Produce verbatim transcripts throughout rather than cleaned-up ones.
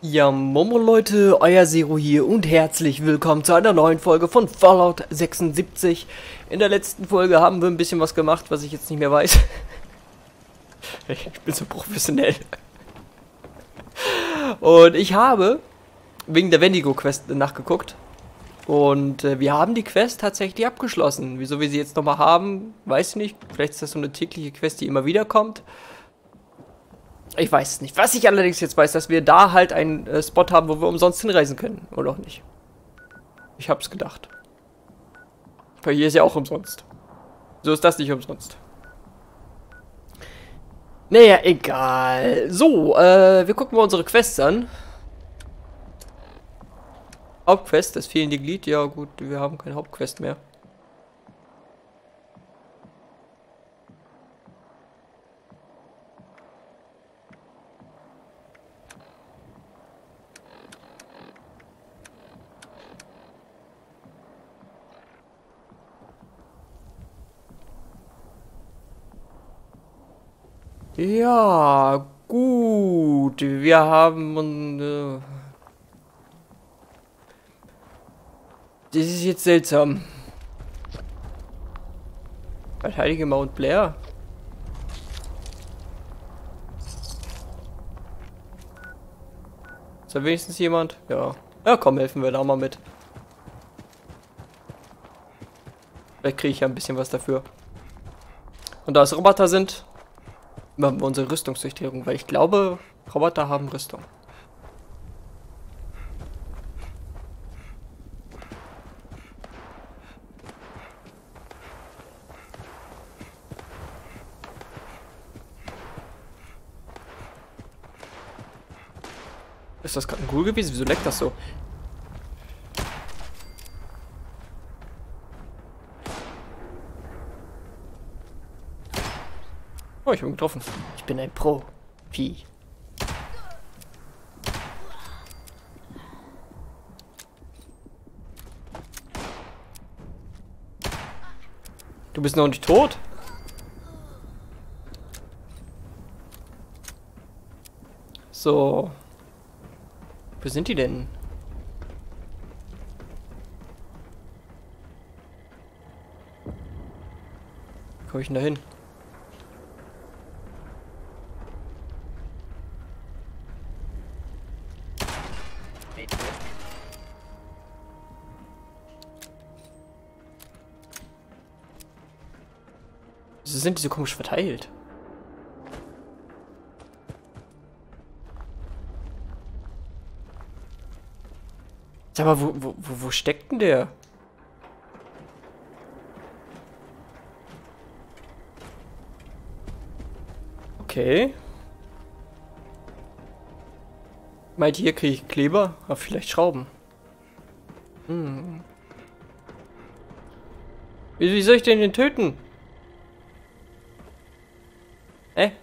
Ja, Momo Leute, euer Zero hier und herzlich willkommen zu einer neuen Folge von Fallout sechsundsiebzig. In der letzten Folge haben wir ein bisschen was gemacht, was ich jetzt nicht mehr weiß. Ich bin so professionell. Und ich habe wegen der Wendigo-Quest nachgeguckt. Und äh, wir haben die Quest tatsächlich abgeschlossen. Wieso wir sie jetzt nochmal haben, weiß ich nicht. Vielleicht ist das so eine tägliche Quest, die immer wieder kommt. Ich weiß es nicht. Was ich allerdings jetzt weiß, dass wir da halt einen äh, Spot haben, wo wir umsonst hinreisen können. Oder auch nicht. Ich hab's gedacht. Weil hier ist ja auch umsonst. So ist das nicht umsonst. Naja, egal. So, äh, wir gucken mal unsere Quests an. Hauptquest, das fehlende Glied. Ja gut, wir haben keine Hauptquest mehr. Ja, gut. Wir haben... Äh, das ist jetzt seltsam. Verteidige Mount Blair. Ist da wenigstens jemand? Ja. Ja, komm, helfen wir da mal mit. Vielleicht kriege ich ja ein bisschen was dafür. Und da es Roboter sind, machen wir unsere Rüstungsdurchtrennung, weil ich glaube, Roboter haben Rüstung. Ist das gerade ein Ghoul gewesen? Wieso leckt das so? Oh, ich bin getroffen. Ich bin ein Profi. Du bist noch nicht tot? So. Wo sind die denn? Wie komme ich denn da hin? Wieso sind die so komisch verteilt? Sag mal, wo, wo, wo, wo steckt denn der? Okay. Meint, hier kriege ich Kleber? Aber vielleicht Schrauben. Hm. Wie, wie soll ich denn den töten? Hä?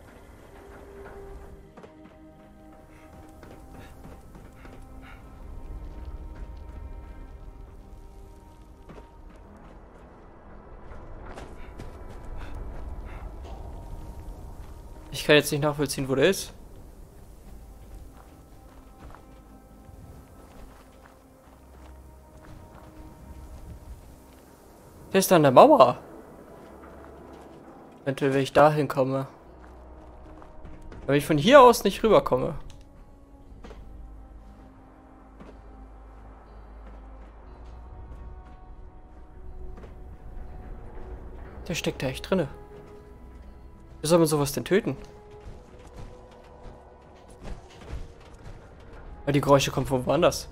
Ich kann jetzt nicht nachvollziehen, wo der ist. Der ist an der Mauer. Eventuell, wenn ich da hinkomme. Wenn ich von hier aus nicht rüberkomme. Der steckt da echt drinne. Wie soll man sowas denn töten? Weil die Geräusche kommen von woanders.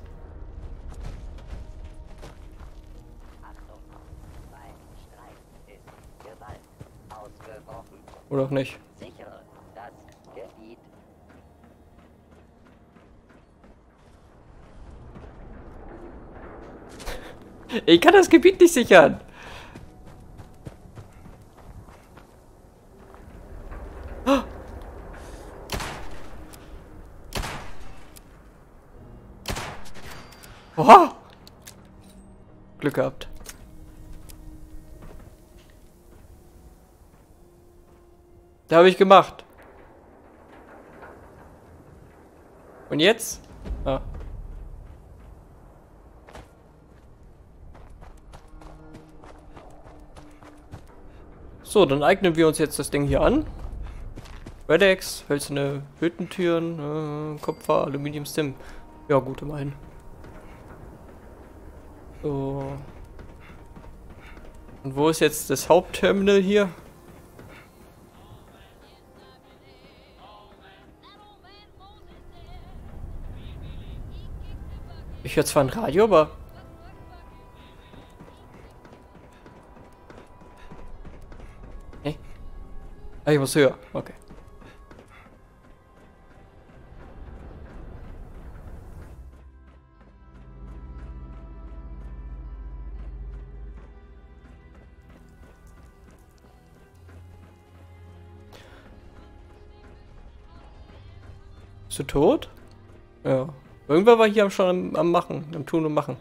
Oder auch nicht. Sichere das Gebiet. Ich kann das Gebiet nicht sichern. Oha! Glück gehabt. Da habe ich gemacht. Und jetzt? Ah. So, dann eignen wir uns jetzt das Ding hier an. Redex, hölzerne Hüttentüren, äh, Kupfer, Aluminium, Stim. Ja, gut, immerhin. So. Und wo ist jetzt das Hauptterminal hier? Ich höre zwar ein Radio, aber... Hey. Ah, ich muss höher. Okay. Bist du tot? Ja. Irgendwer war hier schon am, am Machen, am Tun und Machen.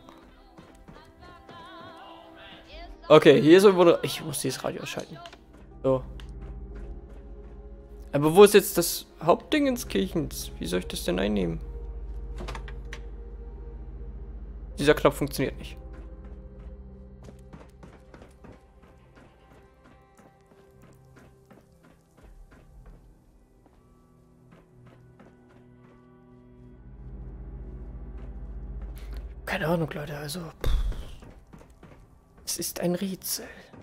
Okay, hier ist irgendwo... Ich muss dieses Radio ausschalten. So. Aber wo ist jetzt das Hauptding ins Kirchens? Wie soll ich das denn einnehmen? Dieser Knopf funktioniert nicht. Keine Ahnung, Leute, also... Pff. Es ist ein Rätsel.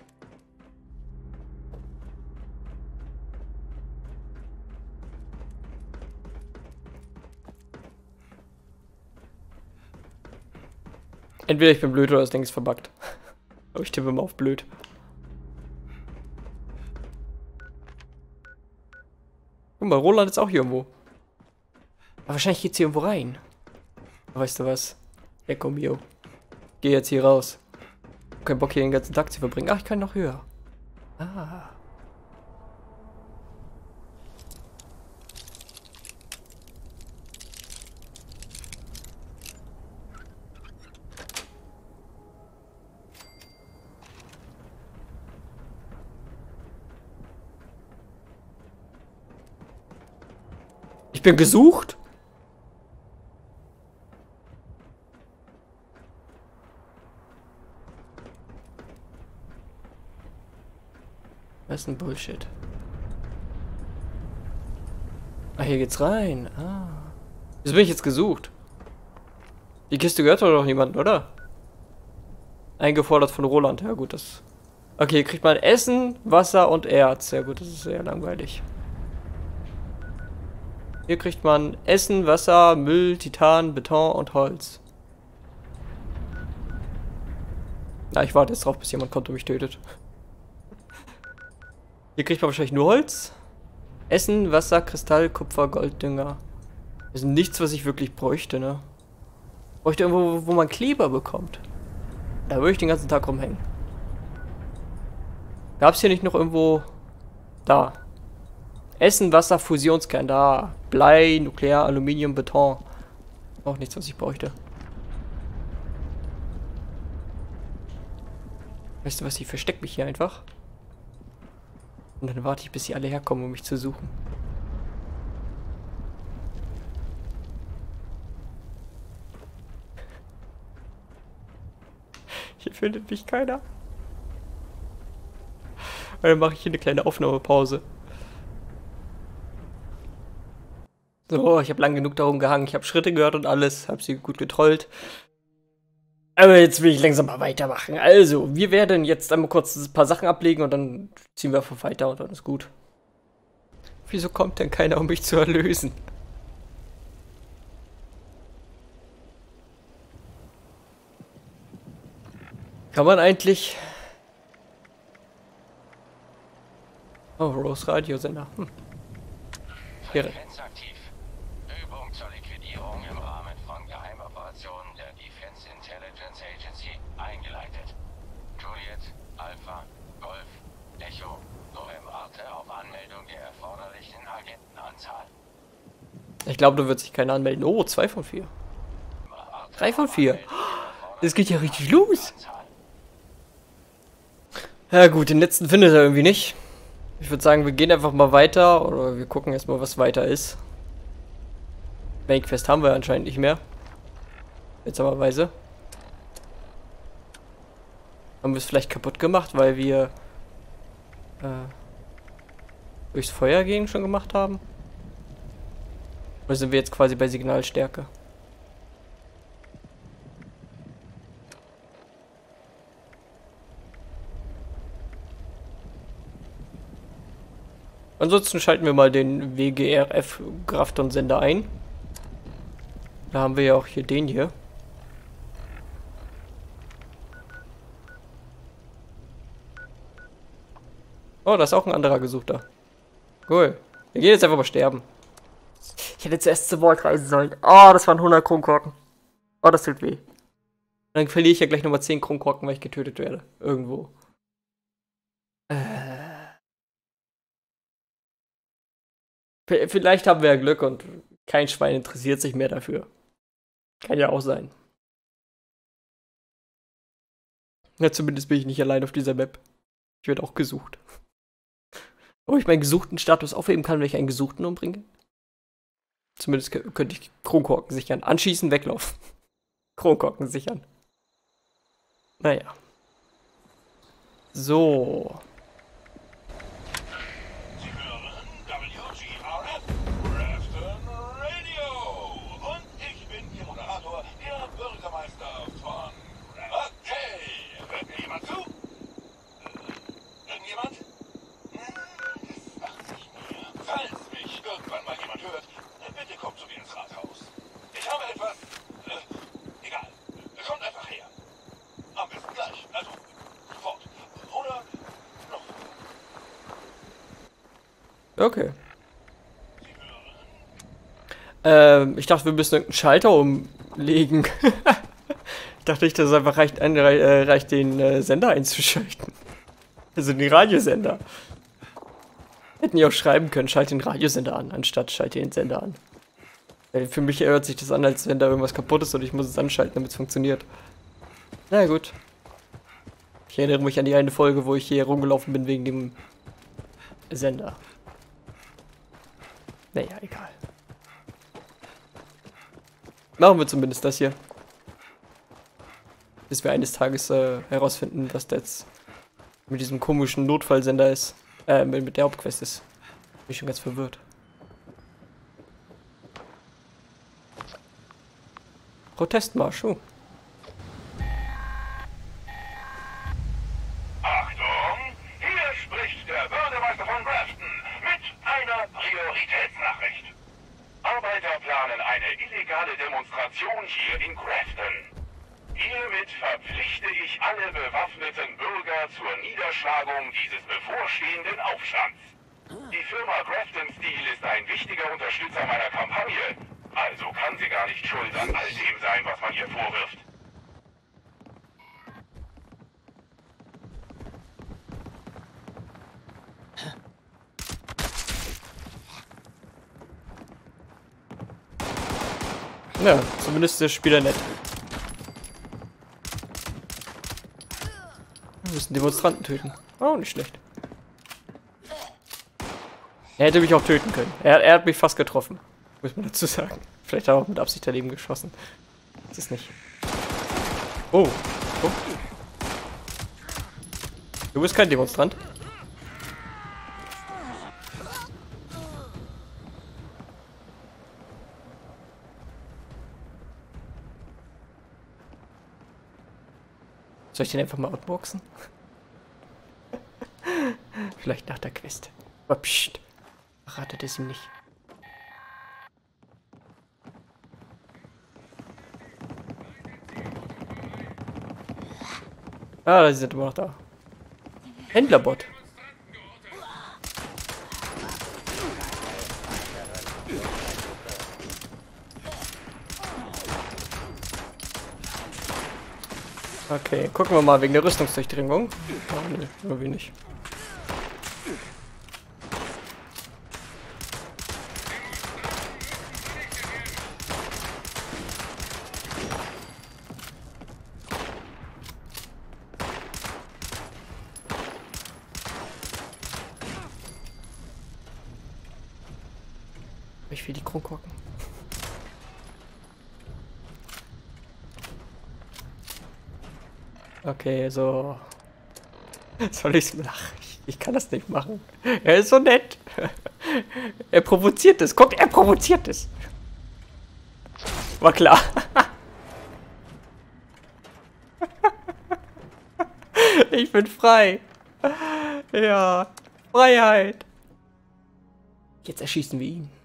Entweder ich bin blöd oder das Ding ist verbuggt. Aber ich tippe mal auf blöd. Guck mal, Roland ist auch hier irgendwo. Aber wahrscheinlich geht's hier irgendwo rein. Weißt du was? Ecco mio. Geh jetzt hier raus. Kein Bock hier den ganzen Tag zu verbringen. Ach, ich kann noch höher. Ah. Ich bin gesucht? Was ist ein Bullshit? Ah, hier geht's rein. Ah. Jetzt bin ich jetzt gesucht. Die Kiste gehört doch noch niemandem, oder? Eingefordert von Roland. Ja gut, das... Okay, hier kriegt man Essen, Wasser und Erz. Ja gut, das ist sehr langweilig. Hier kriegt man Essen, Wasser, Müll, Titan, Beton und Holz. Na, ich warte jetzt drauf, bis jemand kommt und mich tötet. Hier kriegt man wahrscheinlich nur Holz. Essen, Wasser, Kristall, Kupfer, Golddünger. Das ist nichts, was ich wirklich bräuchte, ne? Bräuchte irgendwo, wo man Kleber bekommt. Da würde ich den ganzen Tag rumhängen. Gab es hier nicht noch irgendwo... Da. Essen, Wasser, Fusionskern. Da. Blei, Nuklear, Aluminium, Beton. Auch nichts, was ich bräuchte. Weißt du was, ich verstecke mich hier einfach. Und dann warte ich, bis sie alle herkommen, um mich zu suchen. Hier findet mich keiner. Und dann mache ich hier eine kleine Aufnahmepause. So, ich habe lang genug darum gehangen. Ich habe Schritte gehört und alles. Habe sie gut getrollt. Aber jetzt will ich langsam mal weitermachen. Also, wir werden jetzt einmal kurz ein paar Sachen ablegen und dann ziehen wir einfach weiter und dann ist gut. Wieso kommt denn keiner, um mich zu erlösen? Kann man eigentlich... Oh, Rose Radiosender. Hm. Frequenz aktiv. Übung zur Liquidierung im Rahmen von Geheimoperationen der Defense Intelligence Agency eingeleitet. Juliet, Alpha, Golf, Echo, November warte auf Anmeldung der erforderlichen Agentenanzahl. Ich glaube, da wird sich keiner anmelden. Oh, zwei von vier. Drei von vier. Das geht ja richtig los. Ja gut, den letzten findet er irgendwie nicht. Ich würde sagen, wir gehen einfach mal weiter oder wir gucken erstmal, was weiter ist. Main Quest haben wir anscheinend nicht mehr. Seltsamerweise. Haben wir es vielleicht kaputt gemacht, weil wir äh, durchs Feuer gehen schon gemacht haben? Oder sind wir jetzt quasi bei Signalstärke? Ansonsten schalten wir mal den W G R F Grafton-Sender ein. Da haben wir ja auch hier den hier. Oh, da ist auch ein anderer Gesuchter. Cool. Wir gehen jetzt einfach mal sterben. Ich hätte zuerst zu Vault reisen sollen. Oh, das waren hundert Kronkorken. Oh, das tut weh. Dann verliere ich ja gleich nochmal zehn Kronkorken, weil ich getötet werde. Irgendwo. Äh. Vielleicht haben wir ja Glück und kein Schwein interessiert sich mehr dafür. Kann ja auch sein. Ja, zumindest bin ich nicht allein auf dieser Map. Ich werde auch gesucht. Ob ich meinen gesuchten Status aufheben kann, wenn ich einen Gesuchten umbringe? Zumindest könnte ich Kronkorken sichern. Anschießen, weglaufen. Kronkorken sichern. Naja. So. Sie hören W G R F, Grafton Radio. Und ich bin Ihr Moderator, der Bürgermeister von... Okay, hört mir jemand zu? Äh, irgendjemand? Das macht nicht mehr. Falls mich irgendwann mal jemand hört, bitte kommt zu mir ins Rathaus. Ich habe etwas... Äh, egal. Kommt einfach her. Am besten gleich. Also, sofort. Oder noch. Okay. Ähm, ich dachte, wir müssen irgendeinen Schalter umlegen. Ich dachte nicht, dass es einfach reicht, ein, äh, reicht den äh, Sender einzuschalten. Also den Radiosender. Hätten die auch schreiben können, schalte den Radiosender an, anstatt schalte den Sender an. Weil für mich hört sich das an, als wenn da irgendwas kaputt ist und ich muss es anschalten, damit es funktioniert. Na gut. Ich erinnere mich an die eine Folge, wo ich hier rumgelaufen bin wegen dem Sender. Naja, egal. Machen wir zumindest das hier. Bis wir eines Tages äh, herausfinden, was da jetzt mit diesem komischen Notfallsender ist. Äh, mit der Hauptquest ist. Bin ich schon ganz verwirrt. Protestmarsch, oh. Achtung! Hier spricht der Bürgermeister von Grafton mit einer Prioritätsnachricht. Arbeiter planen eine illegale Demonstration hier in Grafton. Hiermit verpflichte ich alle bewaffneten Bürger zur Niederschlagung dieses bevorstehenden Aufstands. Die Firma Grafton Steel ist ein wichtiger Unterstützer meiner Kampagne, also kann sie gar nicht schuld an all dem sein, was man ihr vorwirft. Ja, zumindest ist der Spieler nett. Wir müssen Demonstranten töten. Oh, nicht schlecht. Er hätte mich auch töten können. Er, er hat mich fast getroffen. Muss man dazu sagen. Vielleicht hat er auch mit Absicht daneben geschossen. Das ist nicht. Oh. Oh. Du bist kein Demonstrant. Soll ich den einfach mal outboxen? Vielleicht nach der Quest. Aber pst, verratet es ihm nicht. Ah, sie sind immer noch da. Händlerbot. Okay, gucken wir mal wegen der Rüstungsdurchdringung. Oh, nee, nur wenig. Ich will die Kronkorken. Okay, so. Soll ich's machen? Ich, ich kann das nicht machen. Er ist so nett. Er provoziert es. Guck, er provoziert es. War klar. Ich bin frei. Ja. Freiheit. Jetzt erschießen wir ihn.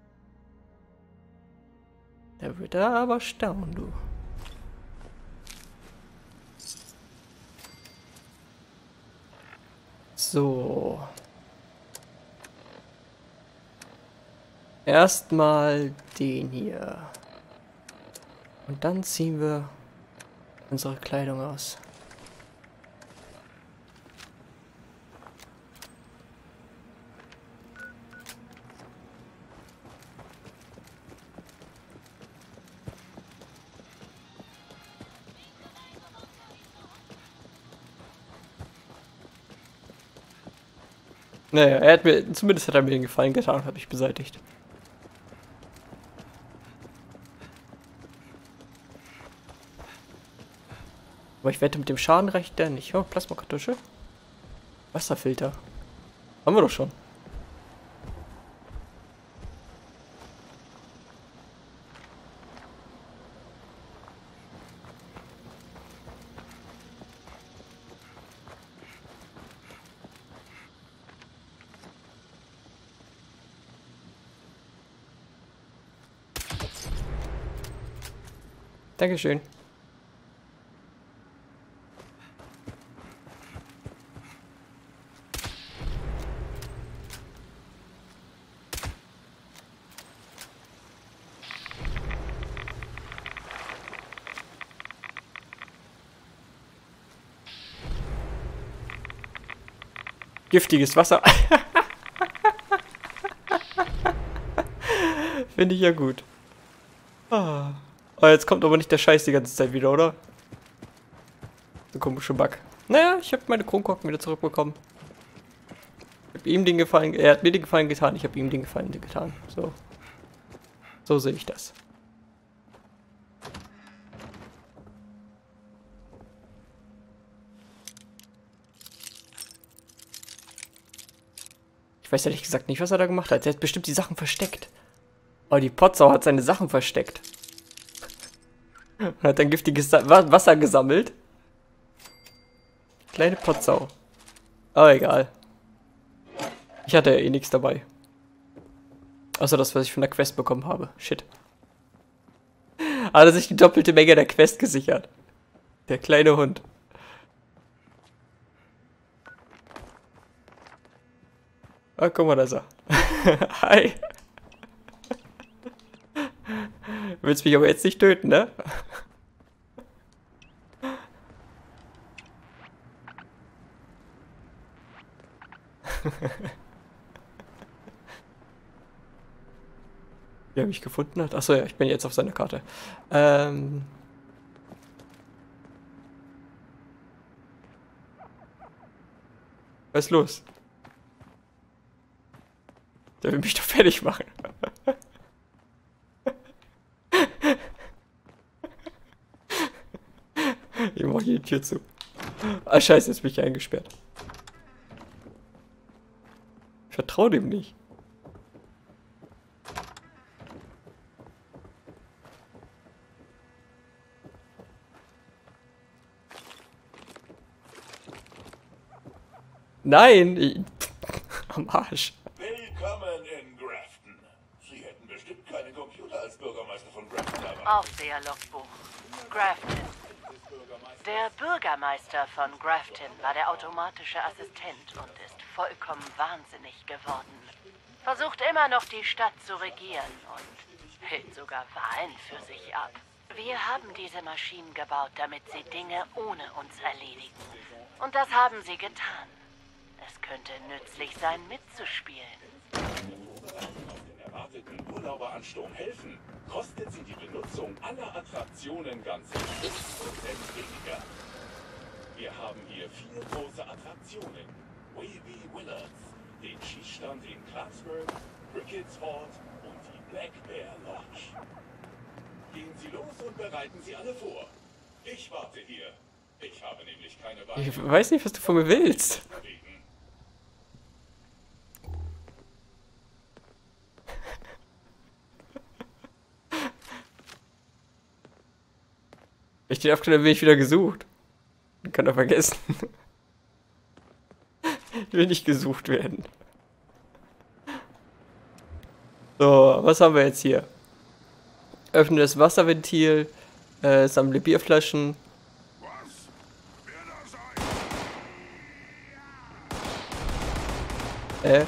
Da wird er aber staunen, du. So. Erstmal den hier. Und dann ziehen wir unsere Kleidung aus. Naja, er hat mir, zumindest hat er mir den Gefallen getan und hat mich beseitigt. Aber ich wette, mit dem Schaden reicht der nicht. Oh, Plasmakartusche. Wasserfilter. Haben wir doch schon. Dankeschön. Giftiges Wasser. Finde ich ja gut. Ah. Oh, jetzt kommt aber nicht der Scheiß die ganze Zeit wieder, oder? So komische Bug. Naja, ich habe meine Kronkorken wieder zurückbekommen. Ich habe ihm den Gefallen, er hat mir den Gefallen getan, ich habe ihm den Gefallen getan. So. So sehe ich das. Ich weiß ehrlich gesagt nicht, was er da gemacht hat. Er hat bestimmt die Sachen versteckt. Oh, die Potsau hat seine Sachen versteckt. Und hat dann giftiges Wasser gesammelt. Kleine Potsau. Aber egal. Ich hatte ja eh nichts dabei. Außer das, was ich von der Quest bekommen habe. Shit. Hat er sich die doppelte Menge der Quest gesichert. Der kleine Hund. Ah, guck mal, da ist er. Hi. Willst mich aber jetzt nicht töten, ne? Wie er mich gefunden hat? Achso, ja, ich bin jetzt auf seiner Karte. Ähm... Was ist los? Der will mich doch fertig machen. Ich mach hier die Tür zu. Ah, scheiße, jetzt bin ich eingesperrt. Ich vertraue dem nicht. Nein! Ich, am Arsch. Willkommen in Grafton. Sie hätten bestimmt keinen Computer als Bürgermeister von Grafton erwartet. Aufseherlogbuch. Grafton. Der Bürgermeister von Grafton war der automatische Assistent und ist vollkommen wahnsinnig geworden. Versucht immer noch die Stadt zu regieren und hält sogar Wahlen für sich ab. Wir haben diese Maschinen gebaut, damit sie Dinge ohne uns erledigen. Und das haben sie getan. Es könnte nützlich sein, mitzuspielen. Auf den erwarteten Urlauberansturm helfen, kostet sie die Benutzung aller Attraktionen ganz fünf Prozent weniger. Wir haben hier vier große Attraktionen. Wavy Willards, den Schießstand in Clarksburg, Brickett's Fort und die Black Bear Lodge. Gehen Sie los und bereiten Sie alle vor. Ich warte hier. Ich habe nämlich keine Ich weiß nicht, was du von mir willst. Ich den abgenommen, bin ich wieder gesucht. Kann er vergessen. Ich will nicht gesucht werden. So, was haben wir jetzt hier? Öffne das Wasserventil, äh, sammle Bierflaschen. Äh.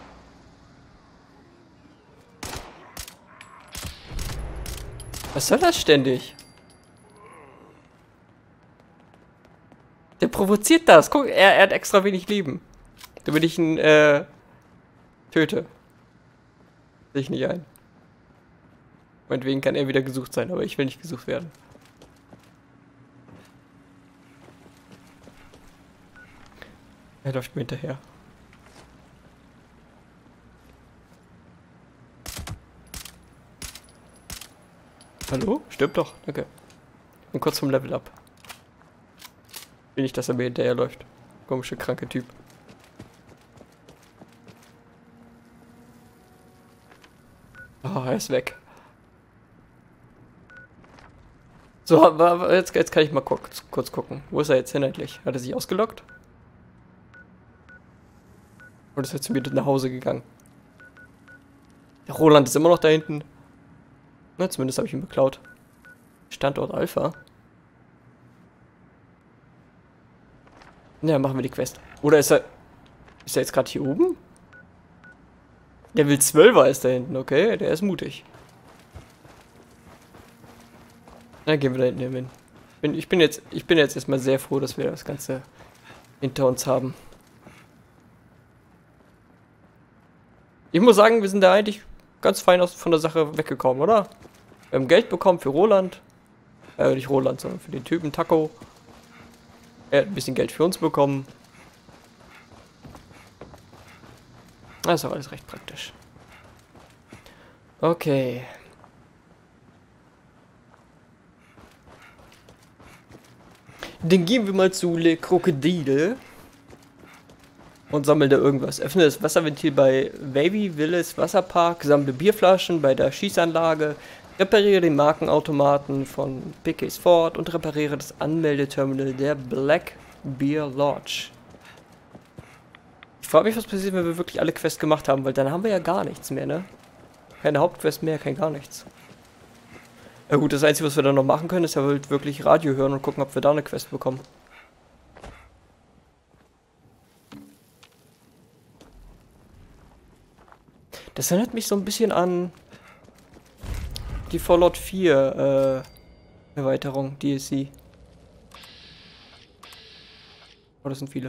Was soll das ständig? Der provoziert das. Guck, er, er hat extra wenig Leben. Damit ich ihn, äh, töte. Sehe ich nicht ein. Meinetwegen kann er wieder gesucht sein, aber ich will nicht gesucht werden. Er läuft mir hinterher. Hallo? Stirb doch. Danke. Und kurz vom Level up. Will nicht, dass er mir hinterherläuft. Komische, kranke Typ. Oh, er ist weg. So, aber jetzt, jetzt kann ich mal kurz, kurz gucken. Wo ist er jetzt hin endlich? Hat er sich ausgelockt? Oder ist er zu mir nach Hause gegangen? Der Roland ist immer noch da hinten. Na, zumindest habe ich ihn beklaut. Standort Alpha. Ja, machen wir die Quest. Oder ist er... Ist er jetzt gerade hier oben? Level zwölfer ist da hinten, okay. Der ist mutig. Dann gehen wir da hinten hin. Ich bin, ich bin jetzt, ich bin jetzt erstmal sehr froh, dass wir das Ganze hinter uns haben. Ich muss sagen, wir sind da eigentlich ganz fein aus, von der Sache weggekommen, oder? Wir haben Geld bekommen für Roland. Äh, nicht Roland, sondern für den Typen Taco. Er hat ein bisschen Geld für uns bekommen. Das ist auch alles recht praktisch. Okay. Dann gehen wir mal zu Le Crocodile. Und sammeln da irgendwas. Öffne das Wasserventil bei Wavy Willis Wasserpark. Sammle Bierflaschen bei der Schießanlage. Repariere den Markenautomaten von Pickeys Ford. Und repariere das Anmeldeterminal der Black Bear Lodge. Ich frage mich, was passiert, wenn wir wirklich alle Quests gemacht haben. Weil dann haben wir ja gar nichts mehr, ne? Keine Hauptquest mehr, kein gar nichts. Ja gut, das Einzige, was wir dann noch machen können, ist ja halt wirklich Radio hören und gucken, ob wir da eine Quest bekommen. Das erinnert mich so ein bisschen an die Fallout vier äh, Erweiterung, D L C. Oh, das sind viele.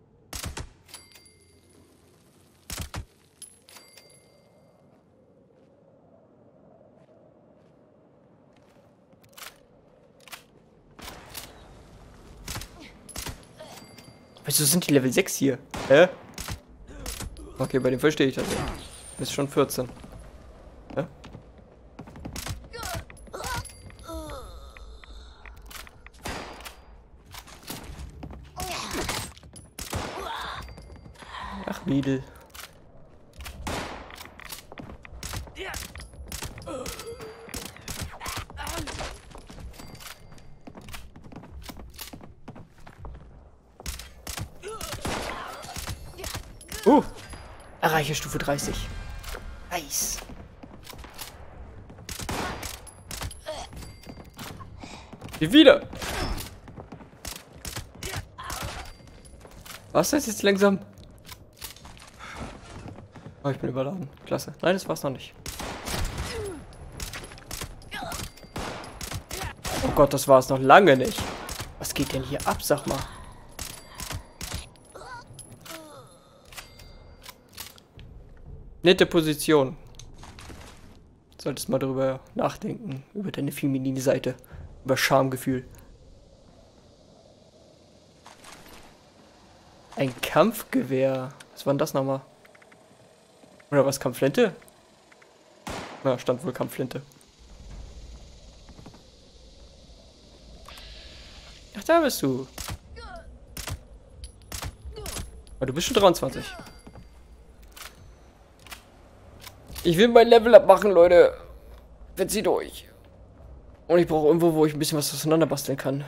Wieso sind die Level sechs hier? Hä? Okay, bei dem verstehe ich das ja. Ist schon vierzehn. Ja? Ach, Lidl. Uh, erreiche Stufe dreißig. Nice. Wie wieder. Was ist jetzt langsam? Oh, ich bin überladen. Klasse. Nein, das war's noch nicht. Oh Gott, das war's noch lange nicht. Was geht denn hier ab, sag mal? Nette Position. Solltest mal darüber nachdenken. Über deine feminine Seite. Über Schamgefühl. Ein Kampfgewehr. Was war denn das nochmal? Oder was? Kampfflinte? Na, stand wohl Kampfflinte. Ach, Da bist du. Aber du bist schon dreiundzwanzig. Ich will mein Level-Up machen, Leute. Verzieht euch. Und ich brauche irgendwo, wo ich ein bisschen was auseinanderbasteln kann.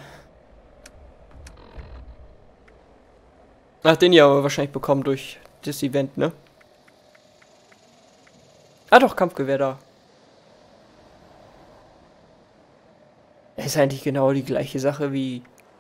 Ach, den ja aber wahrscheinlich bekommen durch das Event, ne? Ah doch, Kampfgewehr da. Das ist eigentlich genau die gleiche Sache wie...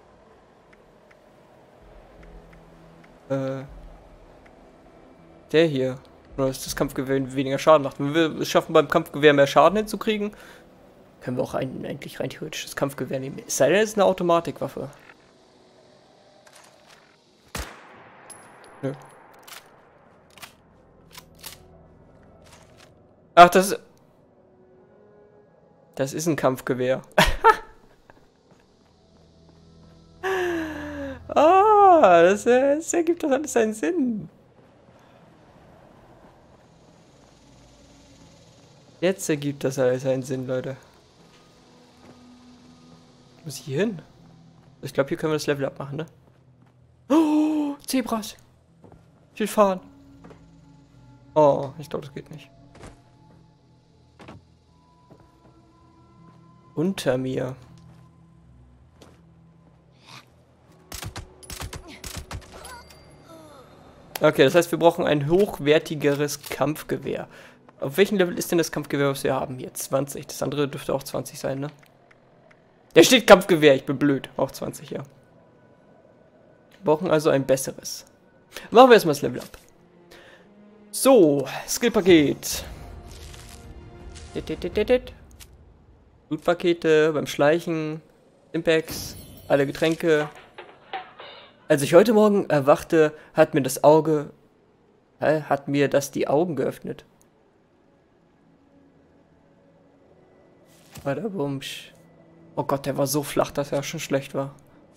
Äh... Der hier. Nur dass das Kampfgewehr weniger Schaden macht. Wenn wir es schaffen, beim Kampfgewehr mehr Schaden hinzukriegen, können wir auch ein, eigentlich rein theoretisch das Kampfgewehr nehmen. Es sei denn, es ist eine Automatikwaffe. Nö. Ach, das... Das ist ein Kampfgewehr. Ah, das, das ergibt doch alles seinen Sinn. Jetzt ergibt das alles einen Sinn, Leute. Muss ich hier hin? Ich glaube, hier können wir das Level abmachen, ne? Oh, Zebras. Ich will fahren. Oh, ich glaube, das geht nicht. Unter mir. Okay, das heißt, wir brauchen ein hochwertigeres Kampfgewehr. Auf welchem Level ist denn das Kampfgewehr, was wir haben? Hier, zwanzig. Das andere dürfte auch zwanzig sein, ne? Da steht Kampfgewehr, ich bin blöd. Auch zwanzig, ja. Wir brauchen also ein besseres. Machen wir erstmal das Level up. So, Skillpaket. Blutpakete beim Schleichen, Impacts, alle Getränke. Als ich heute Morgen erwachte, hat mir das Auge, hä, hat mir das die Augen geöffnet. Badabumsch. Oh Gott, der war so flach, dass er schon schlecht war.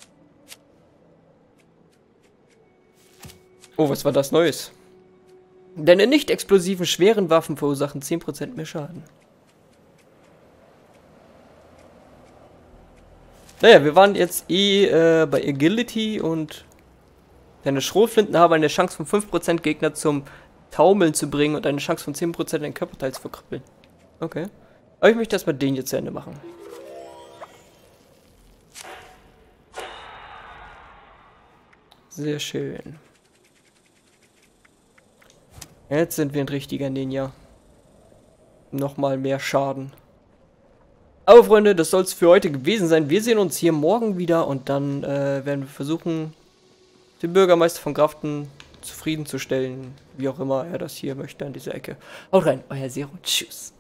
Oh, was war das Neues? Deine nicht explosiven schweren Waffen verursachen zehn Prozent mehr Schaden. Naja, wir waren jetzt eh äh, bei Agility und deine Schrotflinten haben eine Chance von fünf Prozent Gegner zum Taumeln zu bringen und eine Chance von zehn Prozent ein Körperteil zu verkrüppeln. Okay. Aber ich möchte erstmal den jetzt zu Ende machen. Sehr schön. Jetzt sind wir ein richtiger Ninja. Nochmal mehr Schaden. Aber Freunde, das soll es für heute gewesen sein. Wir sehen uns hier morgen wieder und dann äh, werden wir versuchen, den Bürgermeister von Grafton zufriedenzustellen. Wie auch immer er das hier möchte an dieser Ecke. Haut rein, euer Zero. Tschüss.